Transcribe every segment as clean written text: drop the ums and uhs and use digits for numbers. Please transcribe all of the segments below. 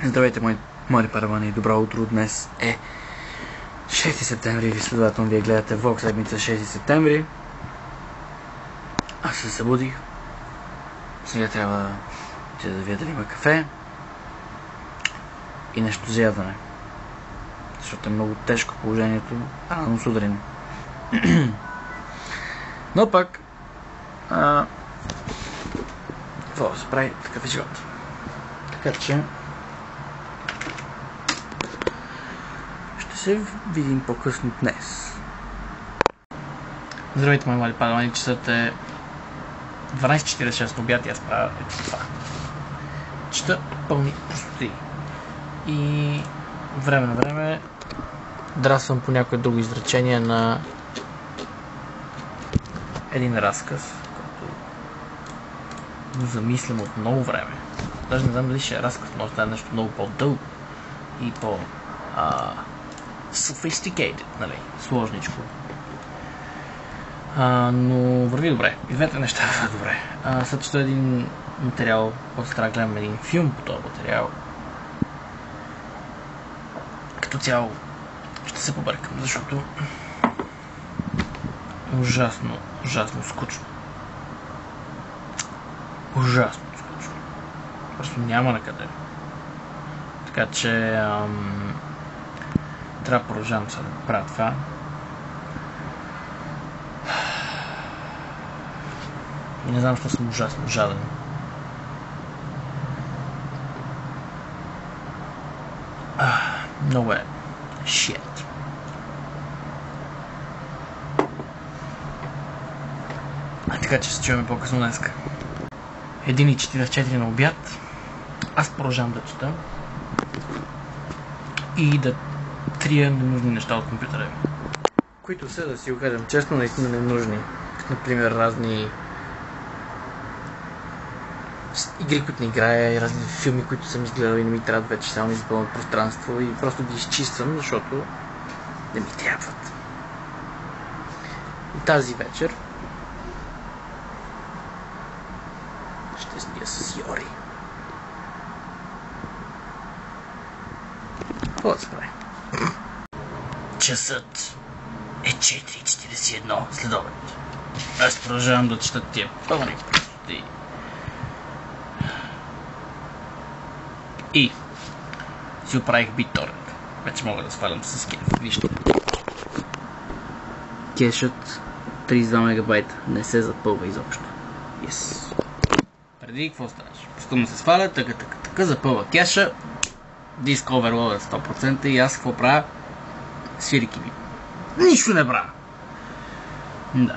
Здравейте, мои паравани, и добро утро. Днес е 6 септември, следователно вие гледате влог седмица 6 септември. Аз се събудих. Сега трябва да видя дали има кафе и нещо за ядене. Защото е много тежко положението рано сутрин. Но пак какво да се прави, такъв е живот. Така че ще се видим по-късно днес. Здравейте, мои млади падамани, часът е 12:46 на обяд и аз правя ето това. Чета пълни простоти. И време на време драсвам по някое друго изречение на един разказ, който го замислям от много време. Даже не знам дали ще е разказ, може да е нещо много по-дълго и sophisticated, нали, сложничко. Но върви добре. И двете неща вървят добре. След чета един материал, после трябва да гледам един филм по този материал. Като цяло ще се побъркам, защото ужасно скучно. Ужасно скучно. Просто няма накъде. Така че трябва да продължавам сега да правя това. Не знам, защо съм ужасно жаден. Много е shit. Така че се чуваме по-късно днеска. 1:44 на обяд. Аз продължавам да чета и да трия ненужни неща от компютъра ми. Които са, да си го кажем честно, наистина ненужни. Например, разни игри, които не играя, и разни филми, които съм изгледал и не ми трябват вече, само ми запълнят пространство и просто ги изчиствам, защото не ми трябват. И тази вечер ще сния с Йори. Какво да се прави? Часът е 4:41 след обед. Аз продължавам да чета тия пълни простоти. И си оправих BitTorrent. Вече мога да свалям с кеф. Вижте. Кешът 32 мегабайта не се запълва изобщо. Yes. Преди какво ставаш? Пускам да се сваля, така, запълва кеша. Диск overload 100% и аз какво правя? Свирики ми. Нищо не правя. Да.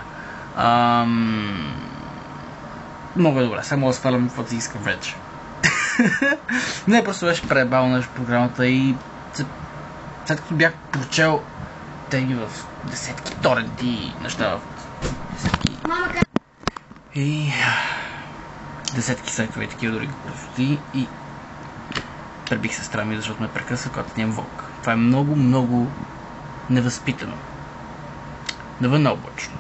Много е добре. Само да свалям каквото си искам вече. Не, просто беше пребал нещо програмата и след като бях прочел теги в десетки торенти и неща в десетки и десетки сайтове и такива други простоти и пребих сестра ми, защото ме прекъсва, когато нямам влог. Това е много невъзпитано. Навън облачно.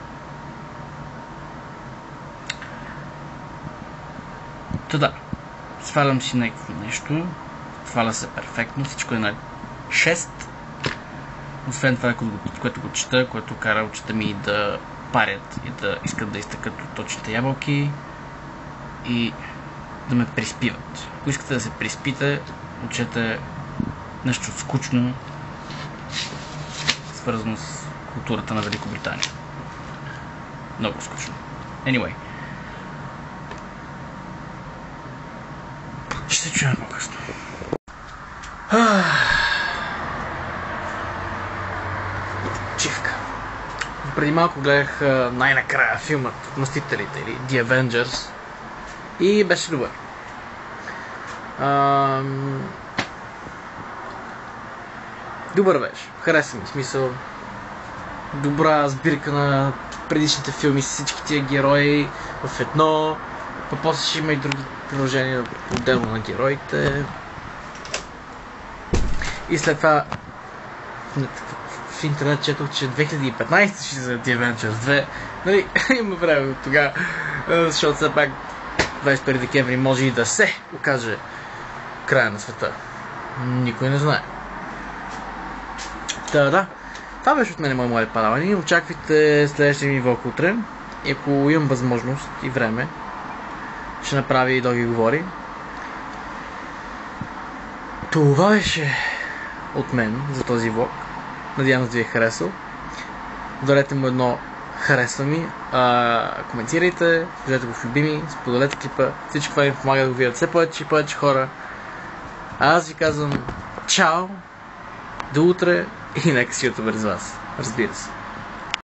Та свалям си някакво нещо, сваля се перфектно, всичко е на 6. Освен това, което го чета, което кара очите ми да парят и да искат да изтъкат от точните ябълки и да ме приспиват. Ако искате да се приспите, учете нещо скучно, свързано с културата на Великобритания. Много скучно. Anyway. Ще се чуем по-късно. Чивка. Преди малко гледах най-накрая филмът от Мстителите или The Avengers и беше добър. Добър беше. Хареса ми, смисъл. Добра сбирка на предишните филми с всички тия герои в едно. После ще има и други приложения отделно на героите. И след това в интернет четох, че 2015 ще за The Avengers 2. Нали, има време от тогава, защото все пак 21 декември може и да се окаже края на света. Никой не знае. Да. Това беше от мен, мои млади падавани. Очаквайте следващия ми влог утре. И ако имам възможност и време, ще направя и Доги говори. Това беше от мен за този влог. Надявам се да ви е харесал. Ударете му едно харесва ми, коментирайте, кажете го в любими, споделете клипа. Всичко това ми помага да го видят все повече и повече хора. Аз ви казвам чао, до утре и нека си ютубър с вас. Разбира се.